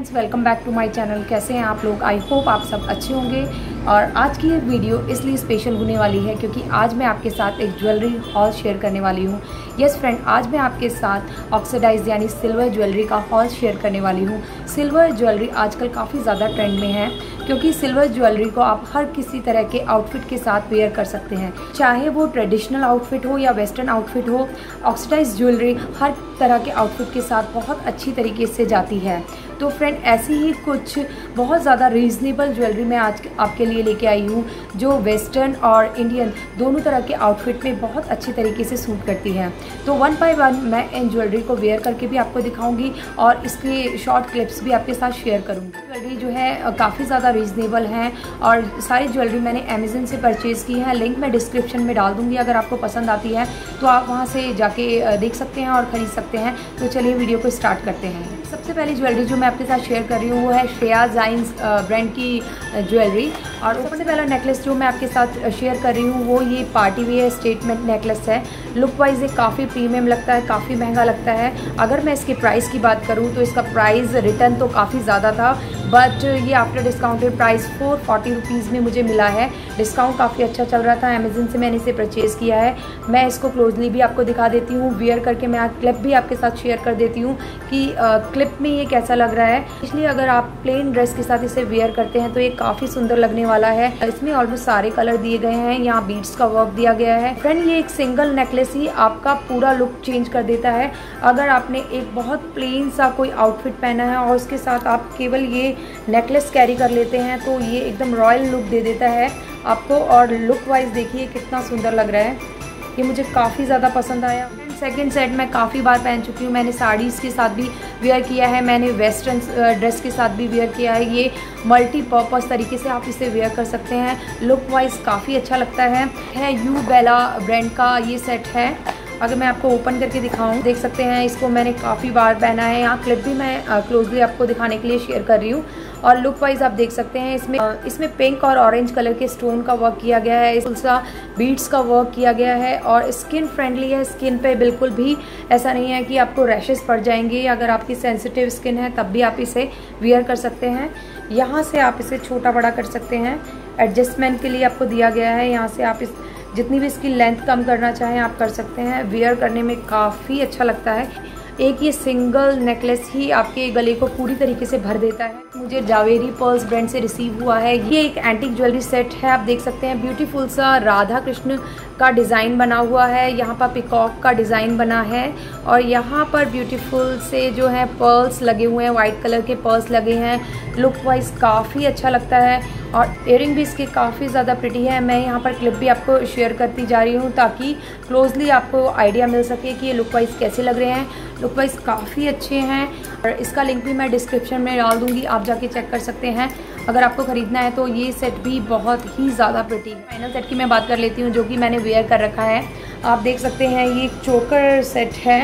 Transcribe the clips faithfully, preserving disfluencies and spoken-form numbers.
Friends, welcome back to my channel. कैसे हैं आप लोग? आई होप आप सब अच्छे होंगे। और आज की ये वीडियो इसलिए स्पेशल होने वाली है क्योंकि आज मैं आपके साथ एक ज्वेलरी हॉल शेयर करने वाली हूँ। यस फ्रेंड, आज मैं आपके साथ ऑक्सीडाइज यानी सिल्वर ज्वेलरी का हॉल शेयर करने वाली हूँ। सिल्वर ज्वेलरी आजकल काफ़ी ज़्यादा ट्रेंड में है क्योंकि सिल्वर ज्वेलरी को आप हर किसी तरह के आउटफिट के साथ वेयर कर सकते हैं, चाहे वो ट्रेडिशनल आउटफिट हो या वेस्टर्न आउटफिट हो। ऑक्सीडाइज ज्वेलरी हर तरह के आउटफिट के साथ बहुत अच्छी तरीके से जाती है। तो फ्रेंड, ऐसी ही कुछ बहुत ज़्यादा रीज़नेबल ज्वेलरी मैं आज आपके लिए लेके आई हूँ जो वेस्टर्न और इंडियन दोनों तरह के आउटफिट में बहुत अच्छी तरीके से सूट करती है। तो वन बाय वन मैं इन ज्वेलरी को वेयर करके भी आपको दिखाऊंगी और इसके शॉर्ट क्लिप्स भी आपके साथ शेयर करूँगी। ज्वेलरी जो है काफ़ी ज़्यादा रीज़नेबल हैं और सारी ज्वेलरी मैंने अमेज़न से परचेज़ की है। लिंक मैं डिस्क्रिप्शन में डाल दूँगी। अगर आपको पसंद आती है तो आप वहाँ से जाके देख सकते हैं और ख़रीद सकते हैं। तो चलिए वीडियो को स्टार्ट करते हैं। सबसे पहली ज्वेलरी जो मैं आपके साथ शेयर कर रही हूँ वो है श्रेया जाइंस ब्रांड की ज्वेलरी। और सबसे पहला नेकलेस जो मैं आपके साथ शेयर कर रही हूँ वो ये पार्टी वेयर स्टेटमेंट नेकलेस है। लुक वाइज ये काफ़ी प्रीमियम लगता है, काफ़ी महंगा लगता है। अगर मैं इसके प्राइस की बात करूँ तो इसका प्राइस रिटर्न तो काफ़ी ज़्यादा था, बट ये after discounted price four forty rupees में मुझे मिला है। डिस्काउंट काफ़ी अच्छा चल रहा था, अमेज़न से मैंने इसे परचेज़ किया है। मैं इसको क्लोजली भी आपको दिखा देती हूँ, वियर करके मैं क्लिप भी आपके साथ शेयर कर देती हूँ कि क्लिप में ये कैसा लग रहा है। इसलिए अगर आप प्लेन ड्रेस के साथ इसे वेयर करते हैं तो ये काफ़ी सुंदर लगने वाला है। इसमें ऑलमोस्ट सारे कलर दिए गए हैं, यहाँ बीड्स का वर्क दिया गया है। फ्रेंड, ये एक सिंगल नेकलेस ही आपका पूरा लुक चेंज कर देता है। अगर आपने एक बहुत प्लेन सा कोई आउटफिट पहना है और उसके साथ आप केवल ये नेकलेस कैरी कर लेते हैं तो ये एकदम रॉयल लुक दे देता है आपको। और लुक वाइज देखिए कितना सुंदर लग रहा है, ये मुझे काफ़ी ज़्यादा पसंद आया। सेकंड सेट मैं काफ़ी बार पहन चुकी हूँ। मैंने साड़ीज़ के साथ भी वेयर किया है, मैंने वेस्टर्न ड्रेस के साथ भी वेयर किया है। ये मल्टीपर्पज़ तरीके से आप इसे वेयर कर सकते हैं। लुक वाइज काफ़ी अच्छा लगता है है यू बेला ब्रांड का ये सेट है। अगर मैं आपको ओपन करके दिखाऊं, देख सकते हैं इसको मैंने काफ़ी बार पहना है। यहाँ क्लिप भी मैं क्लोजली आपको दिखाने के लिए शेयर कर रही हूँ। और लुक वाइज आप देख सकते हैं इसमें इसमें पिंक और ऑरेंज कलर के स्टोन का वर्क किया गया है, इसका बीड्स का वर्क किया गया है और स्किन फ्रेंडली है। स्किन पे बिल्कुल भी ऐसा नहीं है कि आपको रैशेस पड़ जाएंगे। अगर आपकी सेंसिटिव स्किन है तब भी आप इसे वेयर कर सकते हैं। यहाँ से आप इसे छोटा बड़ा कर सकते हैं, एडजस्टमेंट के लिए आपको दिया गया है। यहाँ से आप इस जितनी भी इसकी लेंथ कम करना चाहें आप कर सकते हैं। वेयर करने में काफ़ी अच्छा लगता है। एक ये सिंगल नेकलेस ही आपके गले को पूरी तरीके से भर देता है। मुझे जावेरी पर्ल्स ब्रांड से रिसीव हुआ है। ये एक एंटीक ज्वेलरी सेट है। आप देख सकते हैं ब्यूटीफुल सा राधा कृष्ण का डिज़ाइन बना हुआ है, यहाँ पर पिकॉक का डिज़ाइन बना है और यहाँ पर ब्यूटीफुल से जो है पर्ल्स लगे हुए हैं, वाइट कलर के पर्ल्स लगे हैं। लुक वाइज काफ़ी अच्छा लगता है और इयरिंग भी इसकी काफ़ी ज़्यादा प्रिटी है। मैं यहाँ पर क्लिप भी आपको शेयर करती जा रही हूँ ताकि क्लोजली आपको आइडिया मिल सके कि ये लुक वाइज कैसे लग रहे हैं। लुक वाइज काफ़ी अच्छे हैं और इसका लिंक भी मैं डिस्क्रिप्शन में डाल दूँगी, आप जाके चेक कर सकते हैं अगर आपको ख़रीदना है। तो ये सेट भी बहुत ही ज़्यादा प्रिटी है। फाइनल सेट की मैं बात कर लेती हूँ जो कि मैंने वेयर कर रखा है। आप देख सकते हैं ये चोकर सेट है,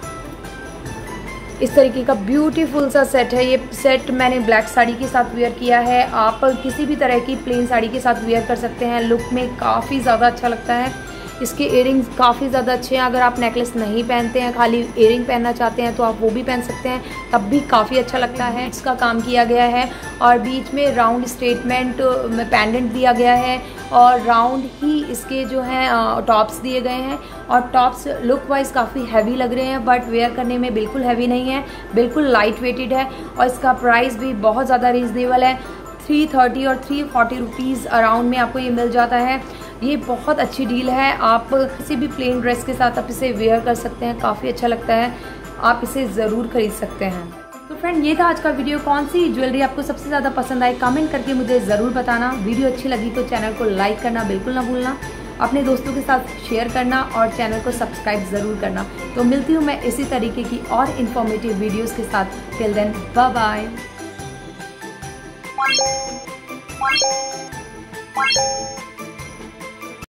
इस तरीके का ब्यूटीफुल सा सेट है। ये सेट मैंने ब्लैक साड़ी के साथ वेयर किया है। आप किसी भी तरह की प्लेन साड़ी के साथ वेयर कर सकते हैं। लुक में काफ़ी ज़्यादा अच्छा लगता है। इसके इयरिंग्स काफ़ी ज़्यादा अच्छे हैं। अगर आप नेकलेस नहीं पहनते हैं, खाली इयरिंग पहनना चाहते हैं तो आप वो भी पहन सकते हैं, तब भी काफ़ी अच्छा लगता है। इसका काम किया गया है और बीच में राउंड स्टेटमेंट में पेंडेंट दिया गया है और राउंड ही इसके जो हैं टॉप्स दिए गए हैं। और टॉप्स लुक वाइज काफ़ी हैवी लग रहे हैं बट वेयर करने में बिल्कुल हैवी नहीं है, बिल्कुल लाइट वेटेड है। और इसका प्राइस भी बहुत ज़्यादा रीज़नेबल है, थ्री थर्टी और थ्री फोर्टी रुपीज़ अराउंड में आपको ये मिल जाता है। ये बहुत अच्छी डील है। आप किसी भी प्लेन ड्रेस के साथ आप इसे वेयर कर सकते हैं, काफ़ी अच्छा लगता है। आप इसे ज़रूर खरीद सकते हैं। तो फ्रेंड, ये था आज का वीडियो। कौन सी ज्वेलरी आपको सबसे ज़्यादा पसंद आई कमेंट करके मुझे ज़रूर बताना। वीडियो अच्छी लगी तो चैनल को लाइक करना बिल्कुल ना भूलना, अपने दोस्तों के साथ शेयर करना और चैनल को सब्सक्राइब ज़रूर करना। तो मिलती हूँ मैं इसी तरीके की और इन्फॉर्मेटिव वीडियोज़ के साथ। Till then, bye bye.